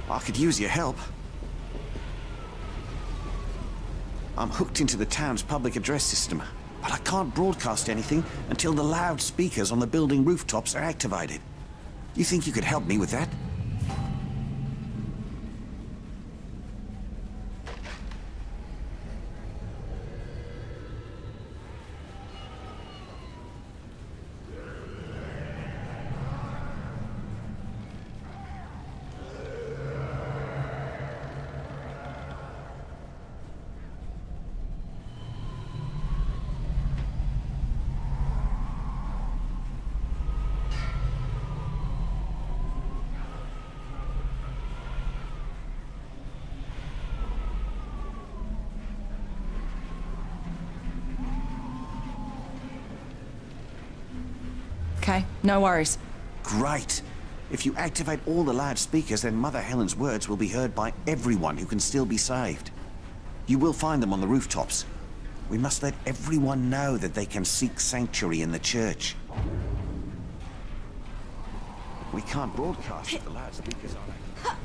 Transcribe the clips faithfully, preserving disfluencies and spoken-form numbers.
I could use your help. I'm hooked into the town's public address system, but I can't broadcast anything until the loudspeakers on the building rooftops are activated. You think you could help me with that? Okay, no worries. Great. If you activate all the loudspeakers, then Mother Helen's words will be heard by everyone who can still be saved. You will find them on the rooftops. We must let everyone know that they can seek sanctuary in the church. We can't broadcast if the loudspeakers are activated.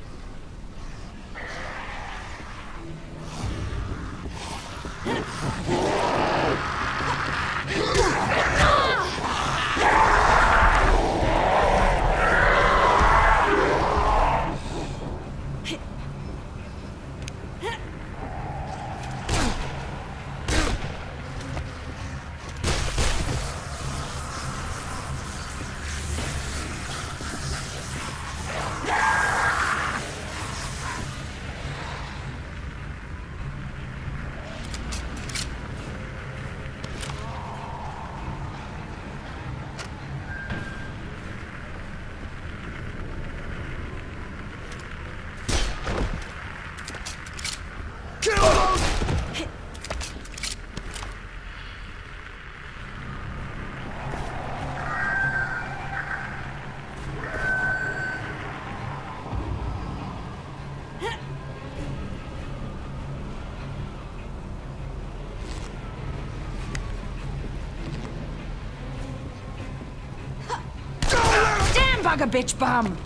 Bugger bitch bum!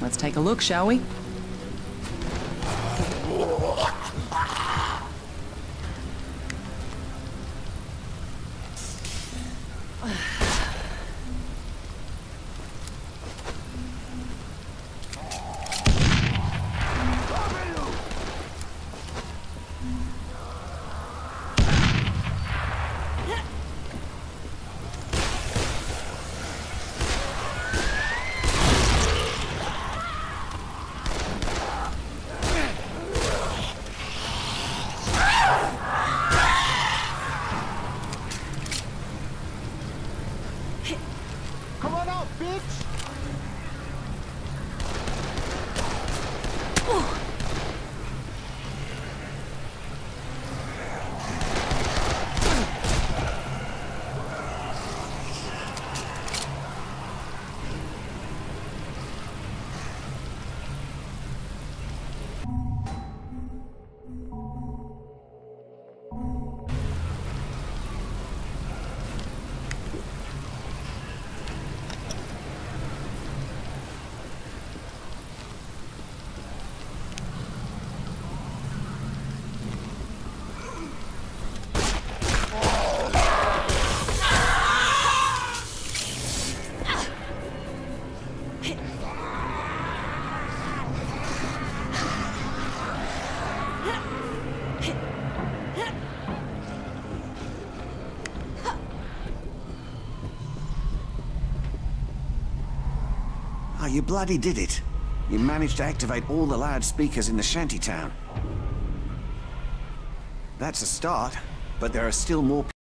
Let's take a look, shall we? Come on out, bitch! Oh, you bloody did it. You managed to activate all the loudspeakers in the shantytown. That's a start, but there are still more